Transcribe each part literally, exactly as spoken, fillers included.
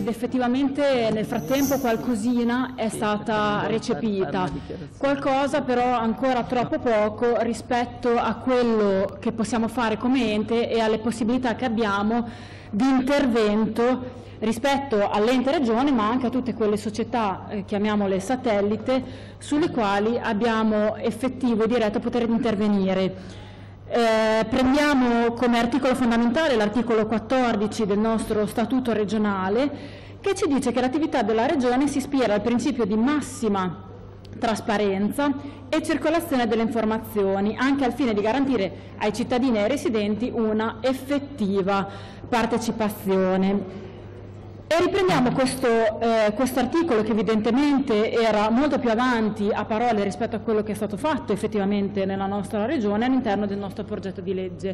ed effettivamente nel frattempo qualcosina è stata recepita, qualcosa però ancora troppo poco rispetto a quello che possiamo fare come ente e alle possibilità che abbiamo di intervento rispetto all'ente regione, ma anche a tutte quelle società, eh, chiamiamole satellite, sulle quali abbiamo effettivo e diretto poter intervenire. Eh, prendiamo come articolo fondamentale l'articolo quattordici del nostro statuto regionale, che ci dice che l'attività della regione si ispira al principio di massima trasparenza e circolazione delle informazioni, anche al fine di garantire ai cittadini e ai residenti una effettiva partecipazione. E riprendiamo questo eh, articolo che evidentemente era molto più avanti a parole rispetto a quello che è stato fatto effettivamente nella nostra regione all'interno del nostro progetto di legge,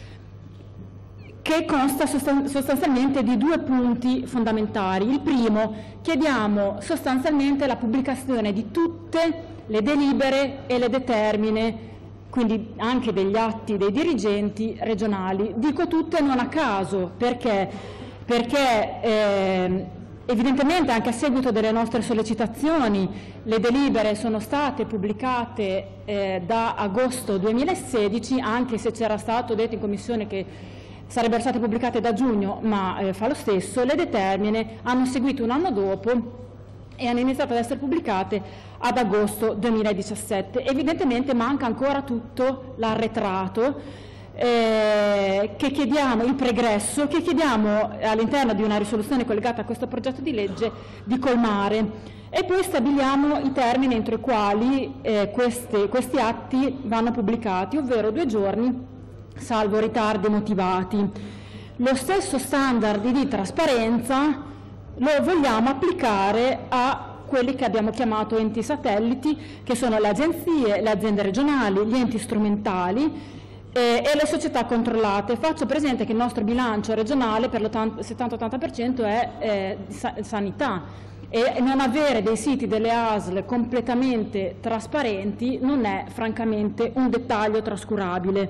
che consta sostan- sostanzialmente di due punti fondamentali. Il primo, chiediamo sostanzialmente la pubblicazione di tutte le delibere e le determine, quindi anche degli atti dei dirigenti regionali. Dico tutte non a caso, perché perché eh, evidentemente anche a seguito delle nostre sollecitazioni le delibere sono state pubblicate eh, da agosto duemilasedici, anche se c'era stato detto in Commissione che sarebbero state pubblicate da giugno, ma eh, fa lo stesso. Le determine hanno seguito un anno dopo e hanno iniziato ad essere pubblicate ad agosto duemiladiciassette. Evidentemente manca ancora tutto l'arretrato, Eh, che chiediamo, il pregresso, che chiediamo all'interno di una risoluzione collegata a questo progetto di legge di colmare, e poi stabiliamo i termini entro i quali eh, questi, questi atti vanno pubblicati, ovvero due giorni, salvo ritardi motivati. Lo stesso standard di trasparenza lo vogliamo applicare a quelli che abbiamo chiamato enti satelliti, che sono le agenzie, le aziende regionali, gli enti strumentali e le società controllate. Faccio presente che il nostro bilancio regionale per il settanta ottanta per cento è eh, sanità, e non avere dei siti delle A S L completamente trasparenti non è francamente un dettaglio trascurabile.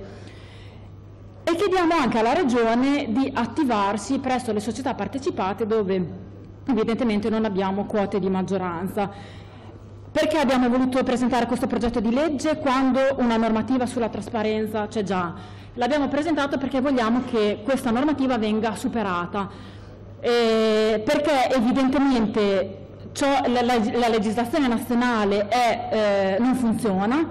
E chiediamo anche alla Regione di attivarsi presso le società partecipate dove evidentemente non abbiamo quote di maggioranza. Perché abbiamo voluto presentare questo progetto di legge quando una normativa sulla trasparenza c'è già? L'abbiamo presentato perché vogliamo che questa normativa venga superata, eh, perché evidentemente ciò, la, la, la legislazione nazionale è, eh, non funziona,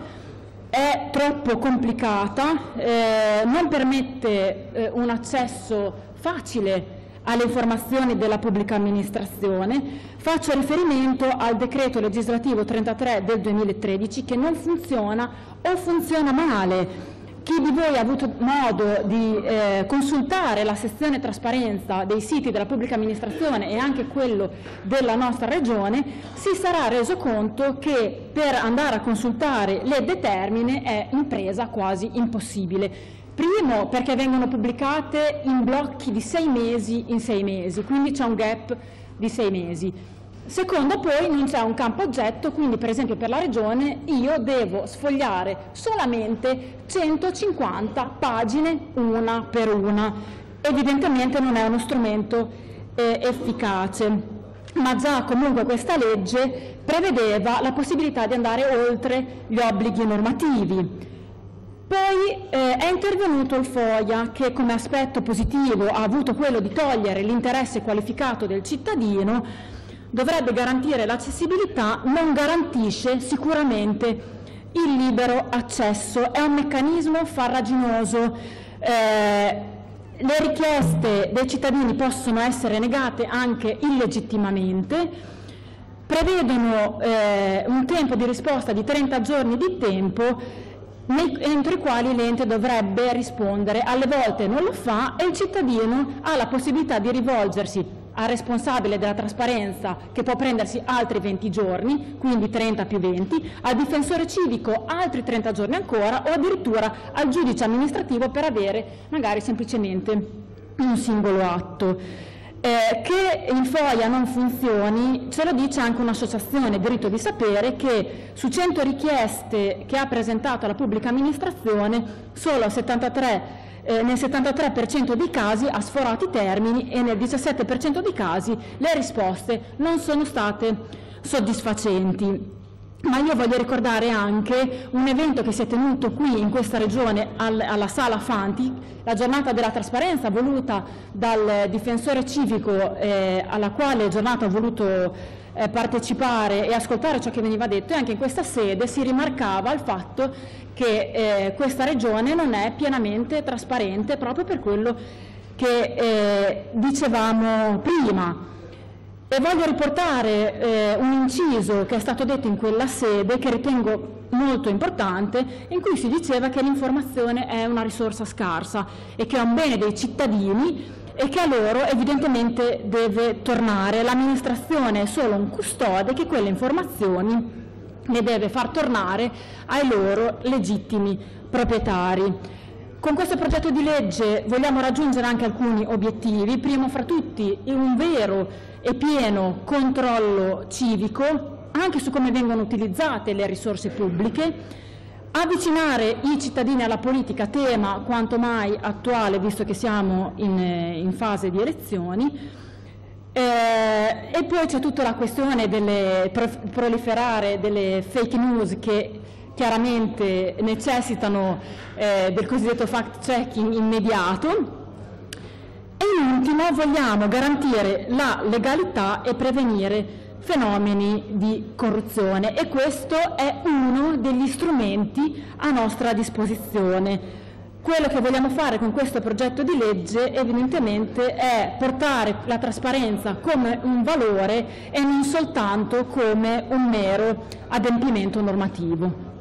è troppo complicata, eh, non permette eh, un accesso facile alle informazioni della pubblica amministrazione. Faccio riferimento al decreto legislativo trentatré del duemilatredici che non funziona o funziona male. Chi di voi ha avuto modo di eh, consultare la sezione trasparenza dei siti della pubblica amministrazione e anche quello della nostra regione si sarà reso conto che per andare a consultare le determine è impresa quasi impossibile. Primo, perché vengono pubblicate in blocchi di sei mesi in sei mesi, quindi c'è un gap di sei mesi. Secondo, poi non c'è un campo oggetto, quindi per esempio per la Regione io devo sfogliare solamente centocinquanta pagine una per una. Evidentemente non è uno strumento eh, efficace, ma già comunque questa legge prevedeva la possibilità di andare oltre gli obblighi normativi. Poi eh, è intervenuto il FOIA, che come aspetto positivo ha avuto quello di togliere l'interesse qualificato del cittadino, dovrebbe garantire l'accessibilità, non garantisce sicuramente il libero accesso, è un meccanismo farraginoso. Eh, le richieste dei cittadini possono essere negate anche illegittimamente, prevedono eh, un tempo di risposta di trenta giorni di tempo, entro i quali l'ente dovrebbe rispondere. Alle volte non lo fa e il cittadino ha la possibilità di rivolgersi al responsabile della trasparenza, che può prendersi altri venti giorni, quindi trenta più venti, al difensore civico altri trenta giorni ancora, o addirittura al giudice amministrativo per avere magari semplicemente un singolo atto. Eh, che il FOIA non funzioni ce lo dice anche un'associazione, Diritto di Sapere, che su cento richieste che ha presentato la pubblica amministrazione solo settantatré eh, nel settantatré per cento dei casi ha sforato i termini e nel diciassette per cento dei casi le risposte non sono state soddisfacenti. Ma io voglio ricordare anche un evento che si è tenuto qui in questa regione al, alla Sala Fanti, la giornata della trasparenza voluta dal difensore civico, eh, alla quale giornata ho voluto eh, partecipare e ascoltare ciò che veniva detto, e anche in questa sede si rimarcava il fatto che eh, questa regione non è pienamente trasparente proprio per quello che eh, dicevamo prima. E voglio riportare eh, un inciso che è stato detto in quella sede, che ritengo molto importante, in cui si diceva che l'informazione è una risorsa scarsa e che è un bene dei cittadini e che a loro evidentemente deve tornare. L'amministrazione è solo un custode che quelle informazioni le deve far tornare ai loro legittimi proprietari. Con questo progetto di legge vogliamo raggiungere anche alcuni obiettivi, primo fra tutti un vero e pieno controllo civico anche su come vengono utilizzate le risorse pubbliche, avvicinare i cittadini alla politica, tema quanto mai attuale visto che siamo in, in fase di elezioni, eh, e poi c'è tutta la questione del proliferare delle fake news che chiaramente necessitano eh, del cosiddetto fact checking immediato. E in ultimo vogliamo garantire la legalità e prevenire fenomeni di corruzione, e questo è uno degli strumenti a nostra disposizione. Quello che vogliamo fare con questo progetto di legge evidentemente è portare la trasparenza come un valore e non soltanto come un mero adempimento normativo.